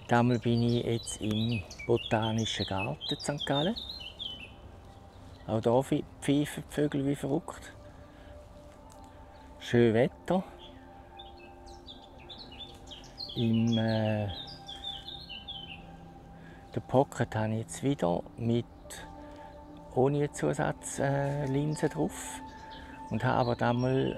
Damals bin ich jetzt im Botanischen Garten St. Gallen. Auch hier pfeifen die Vögel wie verrückt. Schön Wetter. Der Pocket habe ich jetzt wieder ohne Zusatzlinse drauf. Und habe aber damals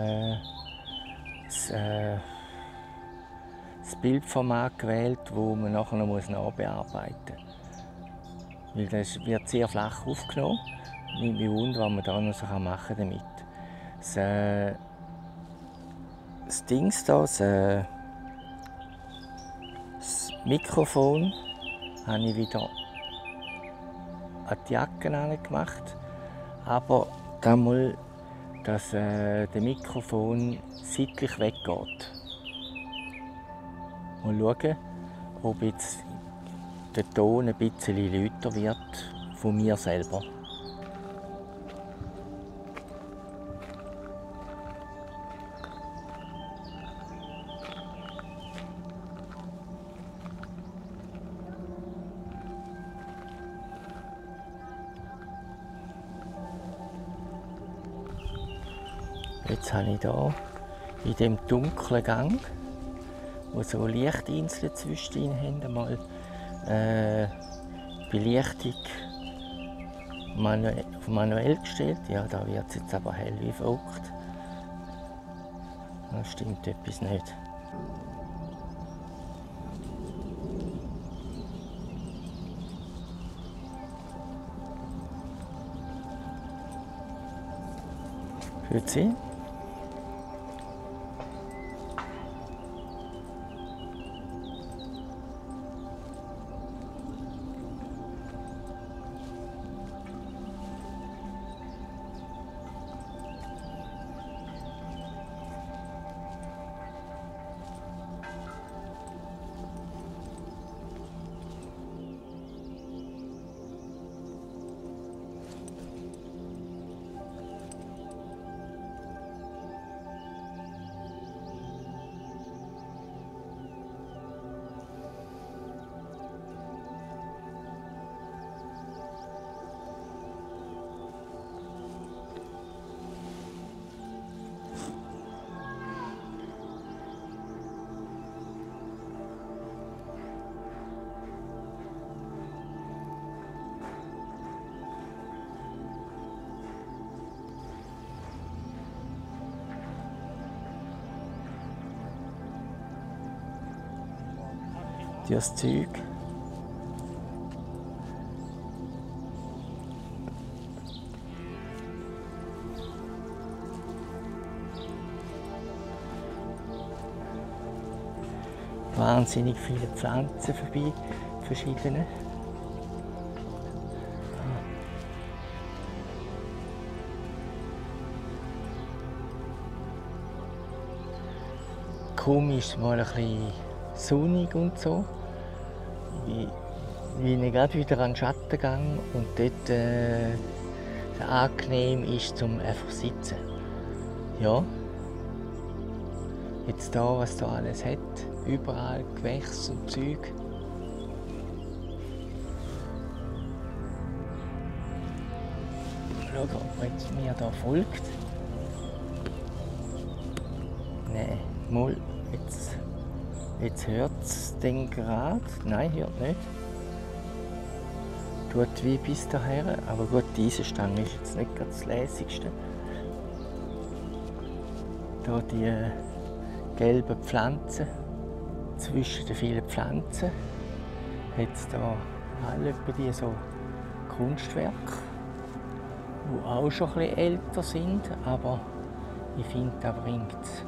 das Bildformat gewählt, das man nachher noch nachbearbeiten muss. Weil das wird sehr flach aufgenommen. Nimmt mich wunder, was man da noch so machen kann damit. Das Ding hier, das Mikrofon, habe ich wieder an die Jacke gemacht. Aber damals, dass der Mikrofon seitlich weggeht. Mal schauen, ob jetzt der Ton ein bisschen lauter wird von mir selber. Jetzt habe ich hier in diesem dunklen Gang, wo so Lichtinseln zwischendrin haben, mal Belichtung manuell gestellt. Ja, da wird es jetzt aber hell wie verrückt. Da stimmt etwas nicht. Hört Sie? Das Zeug. Wahnsinnig viele Pflanzen vorbei, verschiedene. Kaum ist es mal ein bisschen sonnig und so. Wie ich gerade wieder an den Schattengang und dort angenehm ist zum einfach sitzen. Ja. Jetzt da, was da alles hat, überall Gewächse und Zeug. Schau, ob man jetzt mir da folgt. Nein, mal jetzt hört es den gerade. Nein, hört nicht. Tut wie bis daher, aber gut, diese Stange ist jetzt nicht ganz das lässigste. Hier die gelben Pflanzen, zwischen den vielen Pflanzen hat es hier alle die so Kunstwerke, die auch schon ein bisschen älter sind, aber ich finde, da bringt es.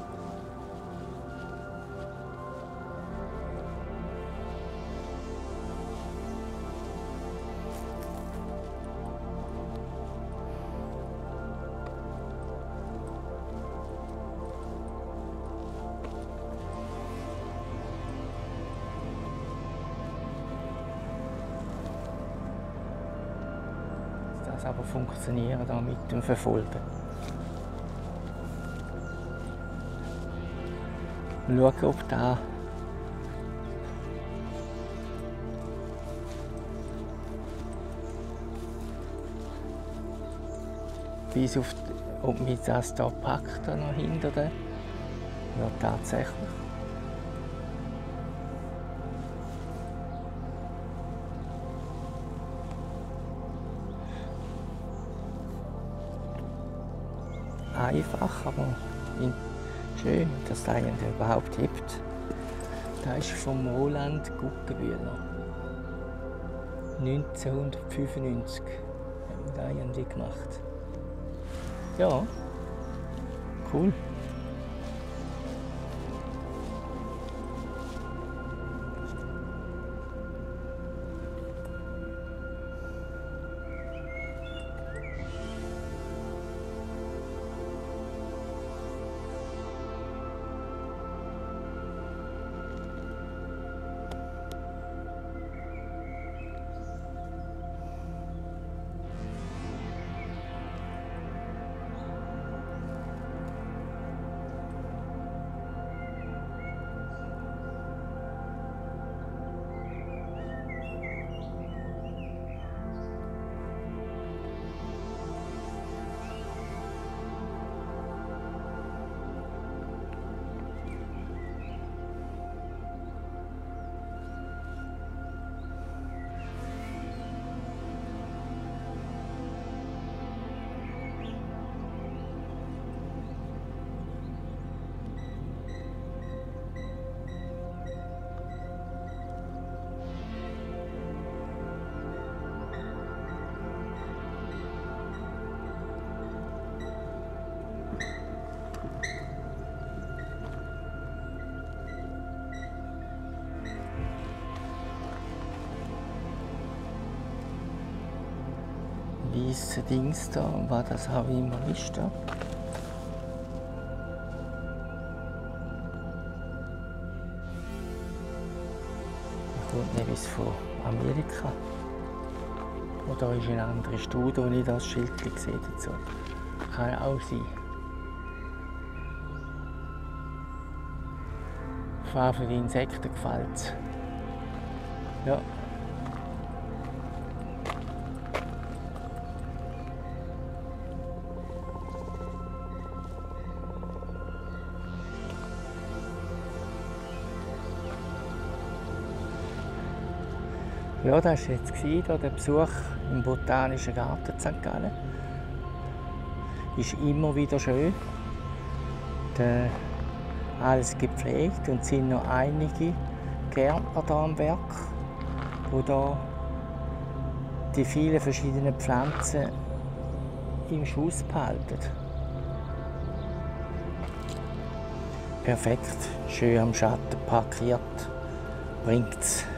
Das aber funktionieren da mit dem Verfolgen. Schauen, ob da bis auf, ob mich das hier packt, da noch hinter den. Ja, tatsächlich. Einfach, aber schön, dass es eigentlich überhaupt gibt. Das ist vom Roland Guggenbühler. 1995 haben die gemacht. Ja, cool. Weiße Dings da, was das auch immer ist. Da. Das kommt nämlich von Amerika. Oder ist eine andere Studie, wo ich das Schild gesehen dazu. Kann auch sein. Vor allem für die Insekten gefällt es. Ja. Ja, das war jetzt der Besuch im Botanischen Garten St. Gallen. Ist immer wieder schön. Alles gepflegt und es sind noch einige Gärtner hier am Werk, die hier die vielen verschiedenen Pflanzen im Schuss behalten. Perfekt, schön am Schatten parkiert, bringt es